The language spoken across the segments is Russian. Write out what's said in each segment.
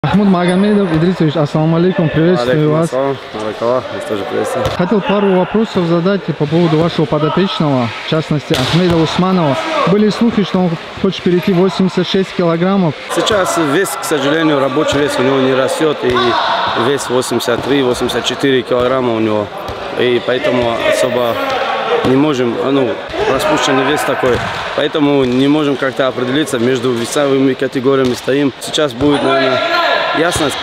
Махмуд Магомедов Идрисович, ассаламу алейкум, приветствую вас. Тоже приветствую. Хотел пару вопросов задать по поводу вашего подопечного, в частности Ахмеда Усманова. Были слухи, что он хочет перейти 86 килограммов. Сейчас вес, к сожалению, рабочий вес у него не растет, и вес 83-84 килограмма у него. И поэтому особо не можем, распущенный вес такой, поэтому не можем как-то определиться, между весовыми категориями стоим. Сейчас будет, наверное, ясность,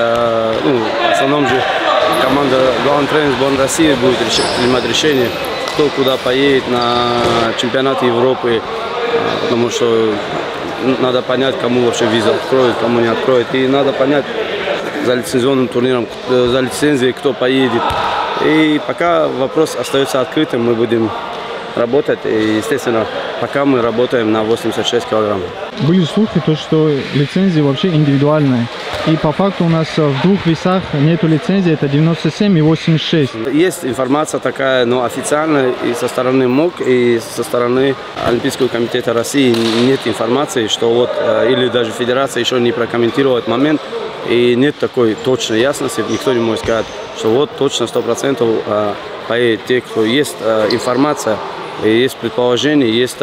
в основном же команда главный тренер сборной России будет принимать решение, кто куда поедет на чемпионаты Европы, потому что надо понять, кому вообще виза откроет, кому не откроет, и надо понять за лицензионным турниром, за лицензией, кто поедет. И пока вопрос остается открытым, мы будем работать, и, естественно, пока мы работаем на 86 килограмм. Были слухи, что лицензия вообще индивидуальная. И по факту у нас в двух весах нету лицензии, это 97 и 86. Есть информация такая, но официально и со стороны МОК, и со стороны Олимпийского комитета России нет информации, что вот, или даже федерация еще не прокомментировала этот момент, и нет такой точной ясности, никто не может сказать, что вот точно 100% поедет те, кто есть информация, есть предположение, есть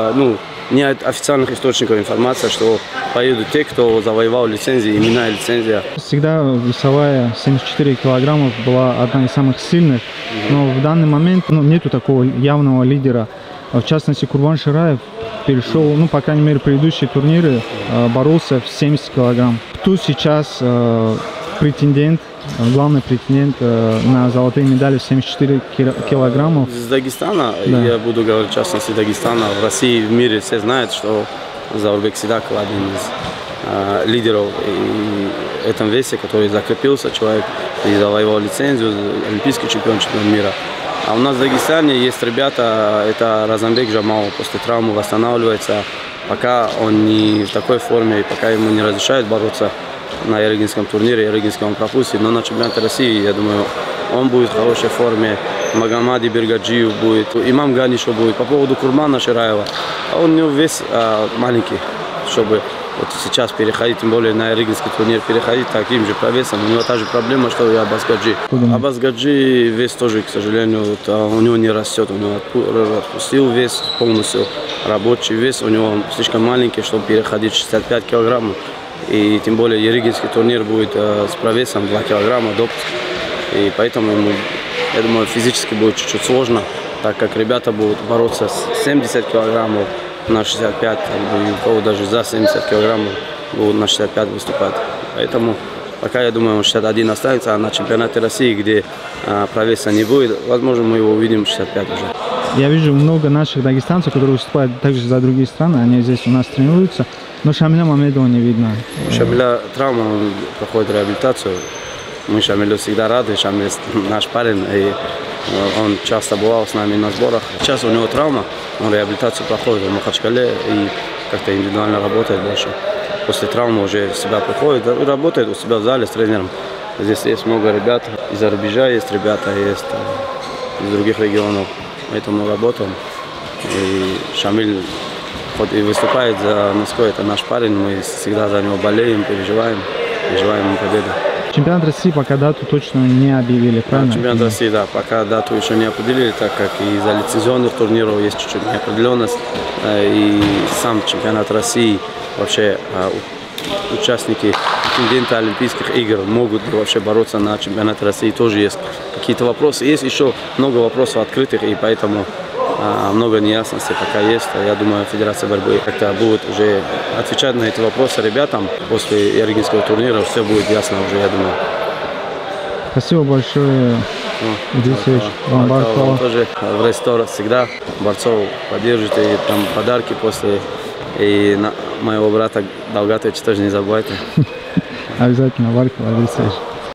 не от официальных источников информация, что поедут те, кто завоевал лицензии, имена и лицензия. Всегда весовая 74 килограммов была одна из самых сильных, но в данный момент нету такого явного лидера. В частности, Курбан Шираев перешел, по крайней мере, предыдущие турниры боролся в 70 килограмм. Кто сейчас претендент, главный претендент на золотые медали в 74 килограммов? Из Дагестана, да. Я буду говорить в частности Дагестана, в России, в мире все знают, что Заурбек Сидаков один из лидеров в этом весе, который закрепился, человек и завоевал лицензию, олимпийский чемпион мира. А у нас в Дагестане есть ребята, это Разамбек Жамал, после травмы восстанавливается, пока он не в такой форме, и пока ему не разрешают бороться на Ерегинском турнире, Ерегинском он пропустит, но на чемпионате России, я думаю, он будет в хорошей форме, Магомади Бергаджиев будет, Имам Ганишев будет. По поводу Курбана Шираева, он не вес маленький, чтобы вот сейчас переходить, тем более на Ерегинский турнир переходить таким же провесом. У него та же проблема, что и Аббас Гаджи. Аббас Гаджи вес тоже, к сожалению, у него не растет, у него отпустил вес полностью, рабочий вес у него слишком маленький, чтобы переходить 65 килограммов. И тем более Ерегинский турнир будет с провесом 2 килограмма допуск. И поэтому ему, я думаю, физически будет чуть-чуть сложно, так как ребята будут бороться с 70 килограммов на 65, и у кого даже за 70 килограммов будут на 65 выступать. Поэтому пока, я думаю, он 61 останется, а на чемпионате России, где провеса не будет, возможно, мы его увидим 65 уже. Я вижу много наших дагестанцев, которые выступают также за другие страны, они здесь у нас тренируются, но Шамиля Мамедова не видно. Шамиля травма, он проходит реабилитацию. Мы Шамилю всегда рады, Шамиль наш парень, и он часто бывал с нами на сборах. Сейчас у него травма, он реабилитацию проходит в Махачкале и как-то индивидуально работает больше. После травмы уже в себя приходит, работает у себя в зале с тренером. Здесь есть много ребят, из-за рубежа есть ребята, есть из других регионов. Поэтому работаем. И Шамиль хоть и выступает за Москву, это наш парень, мы всегда за него болеем, переживаем ему победы. Чемпионат России пока дату точно не объявили, правильно? Чемпионат России, да, пока дату еще не определили, так как из-за лицензионных турниров есть чуть-чуть неопределенность. И сам чемпионат России, вообще участники претенденты Олимпийских игр могут вообще бороться на чемпионате России, тоже есть какие-то вопросы. Есть еще много вопросов открытых, и поэтому много неясностей пока есть. Я думаю, Федерация борьбы как-то будет уже отвечать на эти вопросы ребятам. После Ерегинского турнира все будет ясно уже, я думаю. Спасибо большое, Идрисович. Вам тоже в ресторан всегда борцов поддержите, и там подарки после. И моего брата Далгатовича тоже не забывайте. Обязательно, Варкова, Идрисович.